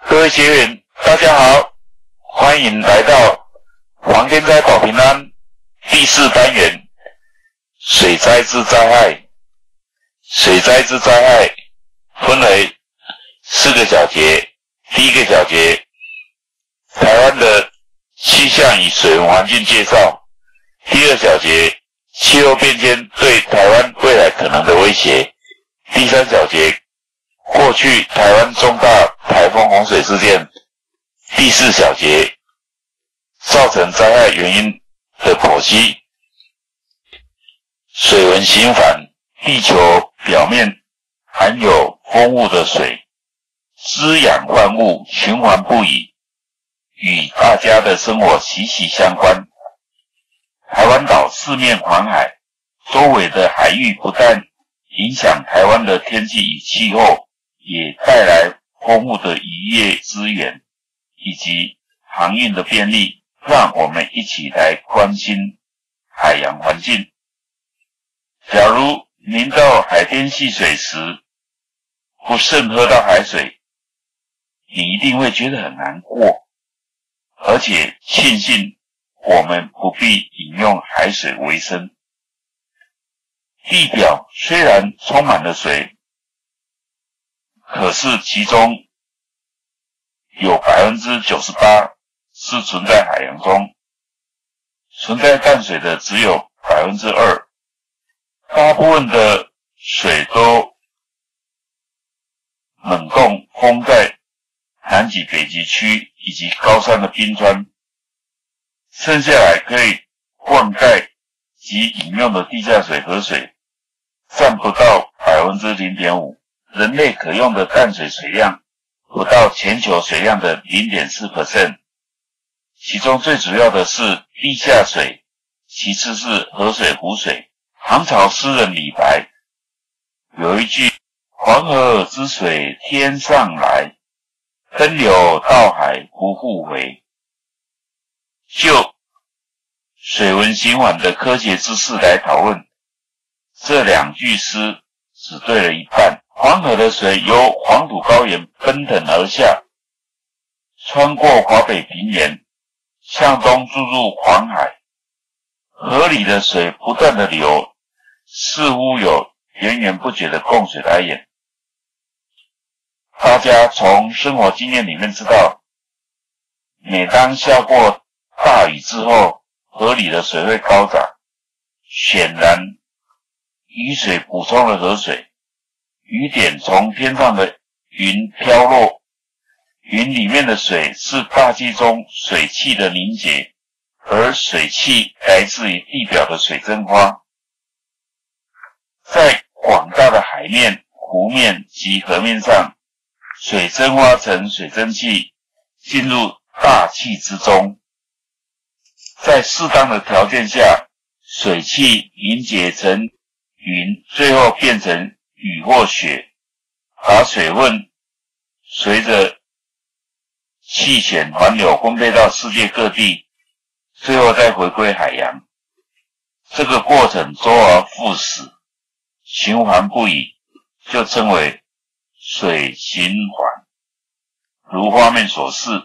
各位学员，大家好，欢迎来到黄天灾保平安第4单元水灾之灾害。水灾之灾害分为4个小节。第一个小节，台湾的气象与水文环境介绍。第二小节，气候变迁对台湾未来可能的威胁。第3小节，过去台湾重大台风洪水事件。第4小节，造成灾害原因的剖析。水文循环，地球表面含有丰富的水，滋养万物，循环不已，与大家的生活息息相关。台湾岛四面环海，周围的海域不但影响台湾的天气与气候，也带来丰富的渔业资源以及航运的便利，让我们一起来关心海洋环境。假如您到海边戏水时不慎喝到海水，你一定会觉得很难过，而且庆幸我们不必饮用海水为生。地表虽然充满了水，可是其中有 98% 是存在海洋中，存在淡水的只有 2%。大部分的水都冷冻封在南极、北极区以及高山的冰川，剩下来可以灌溉及饮用的地下水、河水占不到 0.5%， 人类可用的淡水水量不到全球水量的 0.4%， 其中最主要的是地下水，其次是河水、湖水。唐朝诗人李白有一句黄河之水天上来，奔流到海不复回。就水文循环的科学知识来讨论，这2句诗只对了一半。黄河的水由黄土高原奔腾而下，穿过华北平原，向东注入黄海。河里的水不断的流，似乎有源源不绝的供水来源。大家从生活经验里面知道，每当下过大雨之后，河里的水会高涨，显然雨水补充了河水，雨点从天上的云飘落，云里面的水是大气中水汽的凝结，而水汽来自于地表的水蒸发。在广大的海面、湖面及河面上，水蒸发成水蒸气，进入大气之中。在适当的条件下，水汽凝结成云，最后变成雨或雪，把水分随着气旋环流分配到世界各地，最后再回归海洋。这个过程周而复始，循环不已，就称为水循环。如画面所示，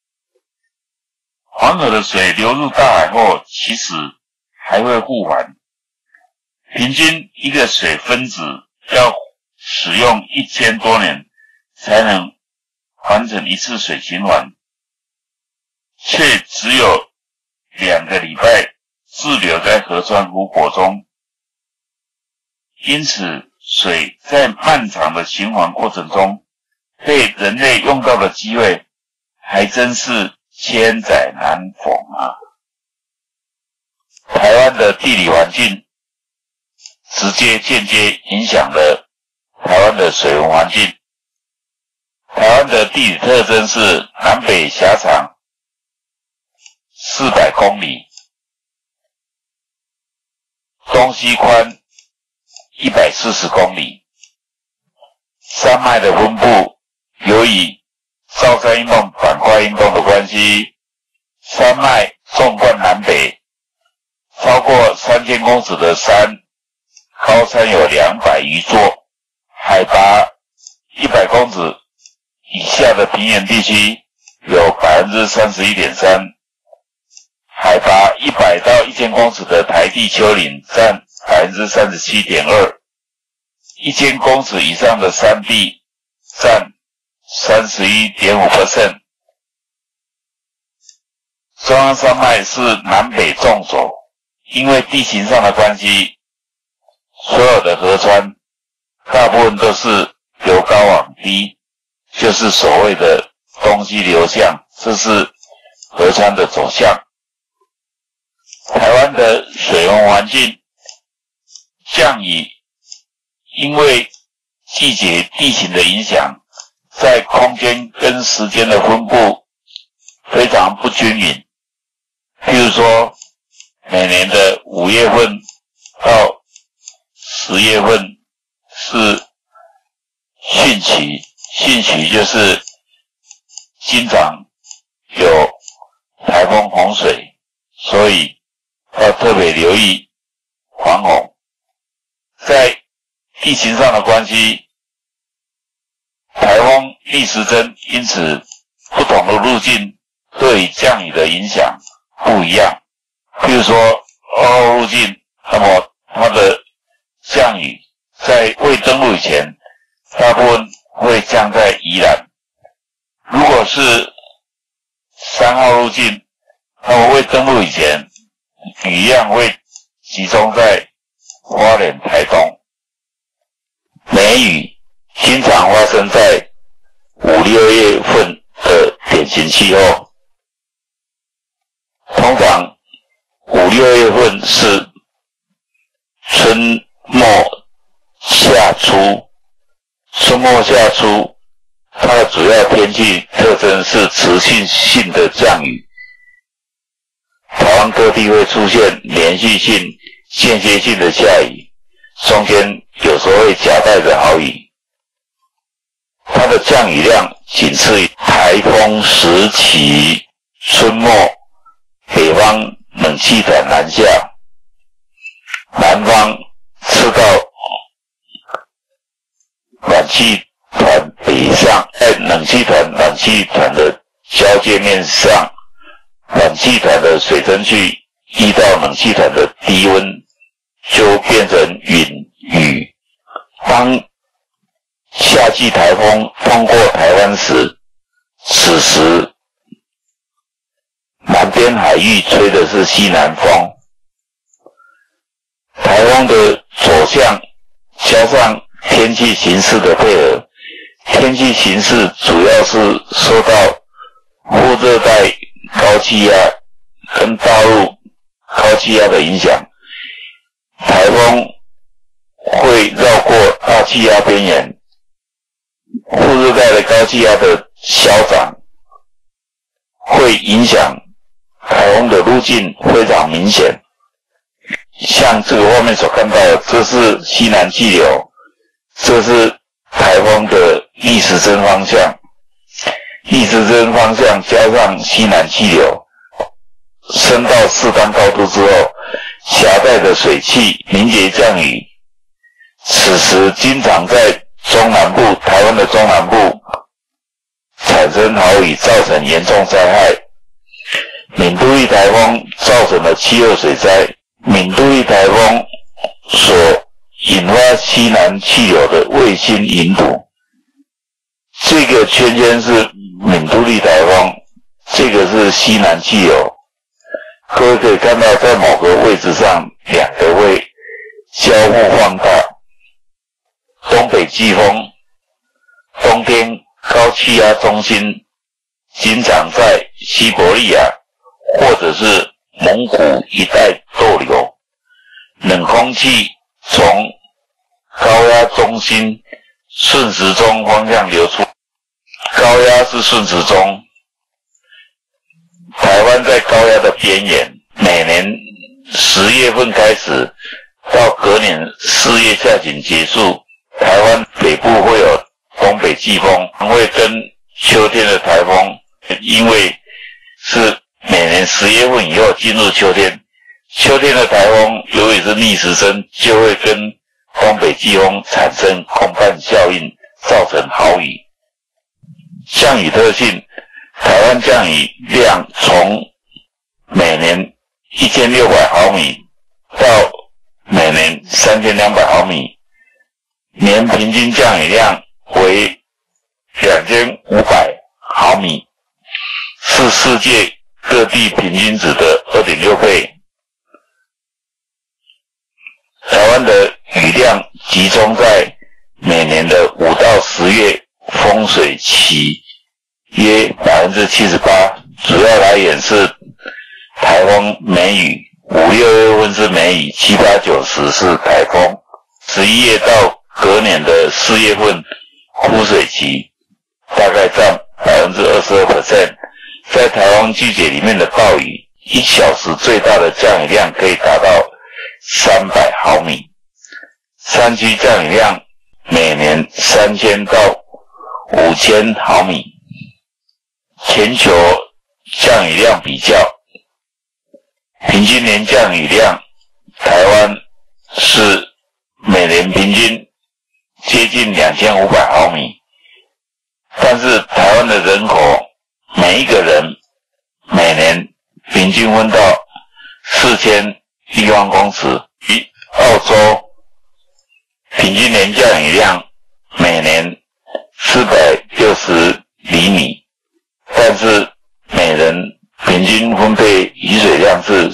黄河的水流入大海后，其实还会复还。平均一个水分子要使用1000多年才能完成一次水循环，却只有2个礼拜滞留在河川湖泊中。因此，水在漫长的循环过程中，被人类用到的机会还真是千载难逢啊！台湾的地理环境直接间接影响了台湾的水文环境。台湾的地理特征是南北狭长400公里，东西宽140公里。山脉的分布，由于造山运动、板块运动的关系，山脉纵贯南北，超过3000公尺的山，高山有200余座，海拔100公尺以下的平原地区有 31.3%， 海拔100到1000公尺的台地丘陵占 37.2%， 1000公尺以上的山地占 31.5%。 中央山脉是南北纵走，因为地形上的关系，所有的河川大部分都是由高往低，就是所谓的东西流向，这是河川的走向。台湾的水文环境，降雨因为季节地形的影响，在空间跟时间的分布非常不均匀。譬如说，每年的5月份到10月份是汛期，汛期就是经常有台风洪水，所以要特别留意防洪。在地形上的关系，台风逆时针，因此不同的路径对降雨的影响不一样。譬如说2号路径，那么它的降雨在未登陆以前，大部分会降在宜兰。如果是3号路径，那么未登陆以前，雨量会集中在花莲、台东。梅雨经常发生在5、6月份的典型气候。通常5、6月份是春末夏初，春末夏初，它的主要天气特征是持续性的降雨。台湾各地会出现连续性、间歇性的下雨，中间有时候会夹带着豪雨。它的降雨量仅次于台风时期春末北方冷气团南下，南方赤道暖气团北上，在冷气团的交界面上，暖气团的水蒸气遇到冷气团的低温，就变成云雨。当夏季台风通过台湾时，此时南边海域吹的是西南风，台风的走向加上天气形势的配合，天气形势主要是受到副热带高气压跟大陆高气压的影响，台风会绕过大气压边缘，副热带的高气压的消长会影响台风的路径非常明显。像这个画面所看到的，这是西南气流，这是台风的逆时针方向，逆时针方向加上西南气流升到适当高度之后，携带的水汽凝结降雨，此时经常在中南部，台湾的中南部产生豪雨，造成严重灾害。闽都益台风造成的气候水灾，闽都益台风所引发西南气流的卫星引土，这个圈圈是闽都益台风，这个是西南气流。各位可以看到，在某个位置上，两个会交互放大。东北季风，冬天高气压中心经常在西伯利亚或者是蒙古一带逗留，冷空气从高压中心顺时钟方向流出，高压是顺时钟。台湾在高压的边缘，每年10月份开始到隔年4月下旬结束，台湾北部会有东北季风，会跟秋天的台风，因为是每年10月份以后进入秋天，秋天的台风由于是逆时针，就会跟东北季风产生共伴效应，造成豪雨。 降雨特性，台湾降雨量从每年1600毫米到每年3200毫米，年平均降雨量为2500毫米，是世界各地平均值的 2.6 倍。台湾的雨量集中在每年的5到10月丰水期约 78%， 主要来源是台风梅雨，5、6月份是梅雨，7、8、9、10是台风，11月到隔年的4月份枯水期大概占 22%。 在台风季节里面的暴雨，1小时最大的降雨量可以达到300毫米，山区降雨量每年3000到5000毫米。全球降雨量比较，平均年降雨量，台湾是每年平均接近2500毫米，但是台湾的人口每一个人每年平均温到4000立方公尺，与澳洲平均年降雨量每年460厘米，但是每人平均分配雨水量是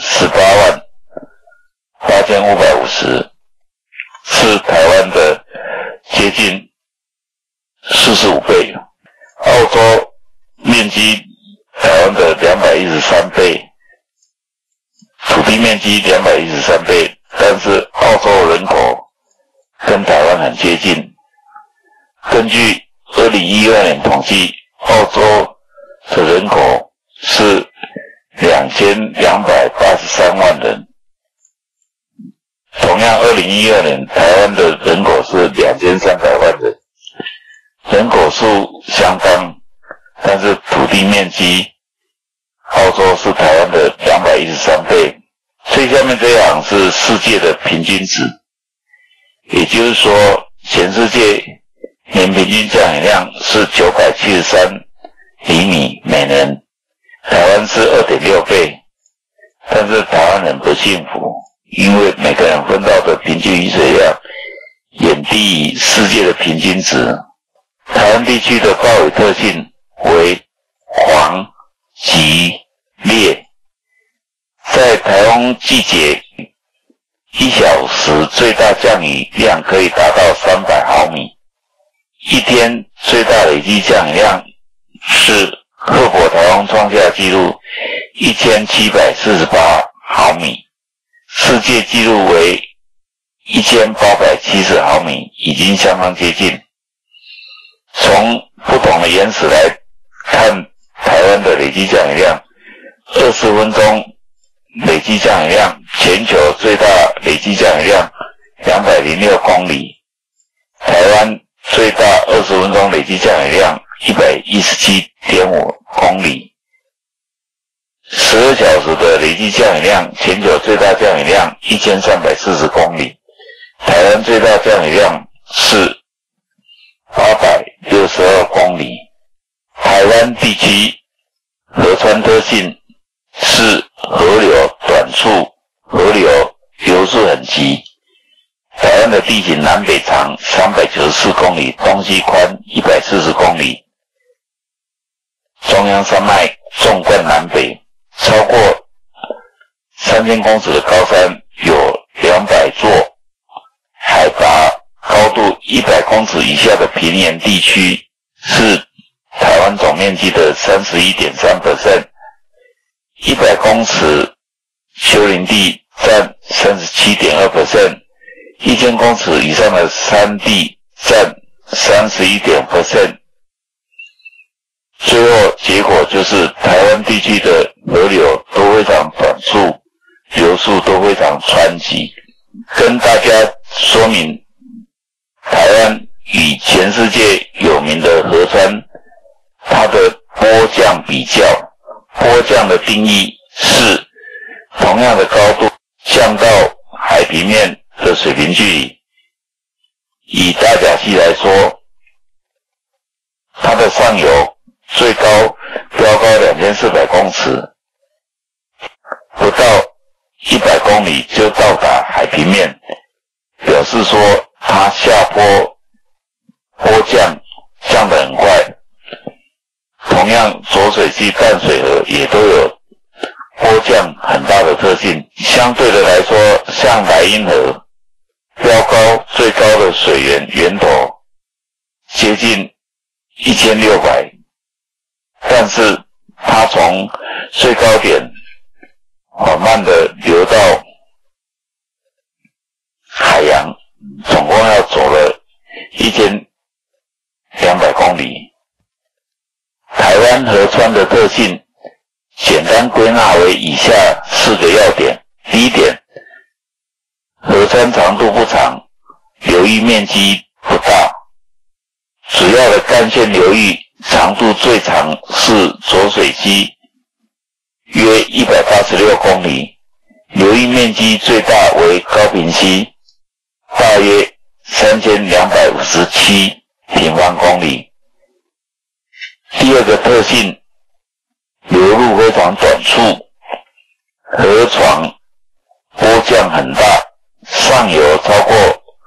188550，是台湾的接近45倍。澳洲面积台湾的213倍，土地面积213倍，但是澳洲人口跟台湾很接近。根据2012年统计，澳洲的人口是2283万人，同样2012年台湾的人口是2300万人，人口数相当，但是土地面积澳洲是台湾的213倍。最下面这一行是世界的平均值，也就是说全世界年平均降雨量是973厘米每年，台湾是 2.6 倍，但是台湾人不幸福，因为每个人分到的平均雨水量远低于世界的平均值。台湾地区的暴雨特性为黄、急、烈，在台风季节1小时最大降雨量可以达到300毫米，一天最大累计降雨量是赫伯台风创下纪录1748毫米，世界纪录为1870毫米，已经相当接近。从不同的岩石来看台湾的累计降雨量，20分钟累计降雨量，全球最大累计降雨量206公里，台湾最大20分钟累计降雨量117.5公里，12小时的累计降雨量，全球最大降雨量1340公里，台湾最大降雨量是862公里。台湾地区河川特性是河流短促，河流流速很急。台湾的地形南北长394公里，东西宽140公里，中央山脉纵贯南北，超过3000公尺的高山有200座，海拔高度100公尺以下的平原地区是台湾总面积的 31.3%， 100公尺丘陵地占 37.2%， 1000公尺以上的山地占 31%。 最后结果就是台湾地区的河流都非常短促，流速都非常湍急。跟大家说明，台湾与全世界有名的河川它的波降比较，波降的定义是同样的高度降到海平面的水平距离。以大甲溪来说，它的上游 2400公尺，不到100公里就到达海平面，表示说它下坡降得很快。同样，浊水溪、淡水河也都有坡降很大的特性。相对的来说，像莱茵河标高最高的水源头接近1600，但是它从最高点缓慢的流到海洋，总共要走了1200公里。台湾河川的特性简单归纳为以下4个要点。第一点，河川长度不长，流域面积不大，主要的干线流域长度最长是浊水溪，约186公里，流域面积最大为高屏溪，大约3257平方公里。第二个特性，流入非常短促，河床波降很大，上游超过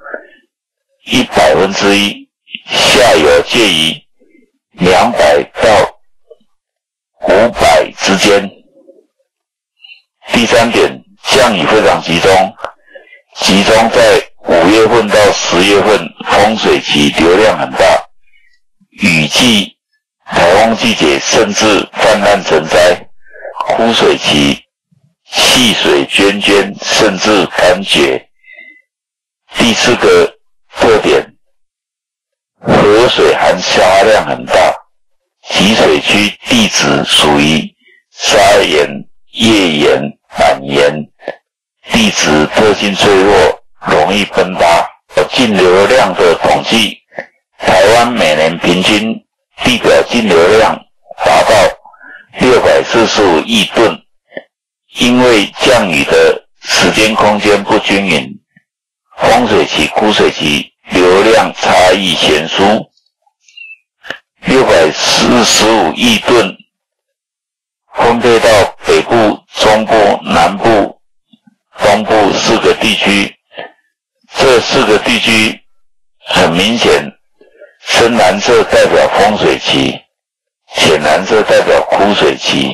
1/100，下游介于200到500之间。第三点，降雨非常集中在5月份到10月份，丰水期流量很大，雨季、台风季节甚至泛滥成灾，枯水期细水涓涓甚至干涸。第四个特点，河水含沙量很大，集水区地质属于砂岩、页岩、板岩，地质特性脆弱，容易崩塌。径流量的统计，台湾每年平均地表径流量达到645亿吨，因为降雨的时间空间不均匀，丰水期、枯水期流量差异悬殊。645亿吨分配到北部、中部、南部、东部4个地区，这4个地区很明显，深蓝色代表丰水期，浅蓝色代表枯水期。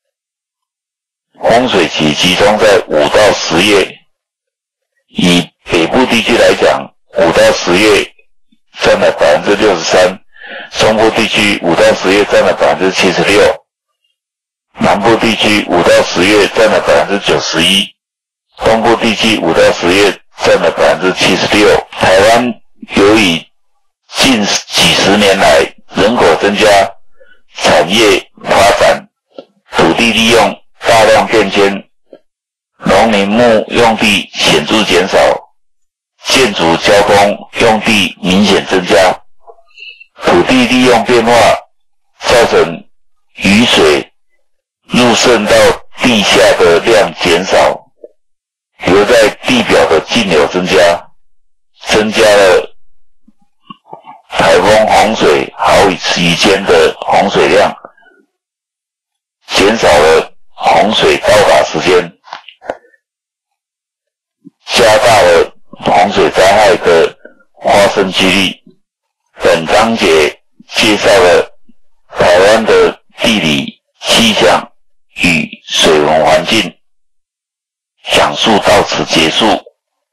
丰水期集中在5到10月，以北部地区来讲，5到10月占了 63%， 中部地区5到10月占了 76%， 南部地区5到10月占了 91%， 东部地区5到10月占了 76%。 台湾由于近几十年来人口增加，产业发展，土地利用大量变迁，农林牧用地显著减少，建筑交通用地明显增加，土地利用变化造成雨水入渗到地下的量减少，留在地表的径流增加了台风洪水好几间的洪水量，减少了洪水到达时间，加大了洪水灾害的发生几率。本章节介绍了台湾的地理、气象与水文环境，讲述到此结束。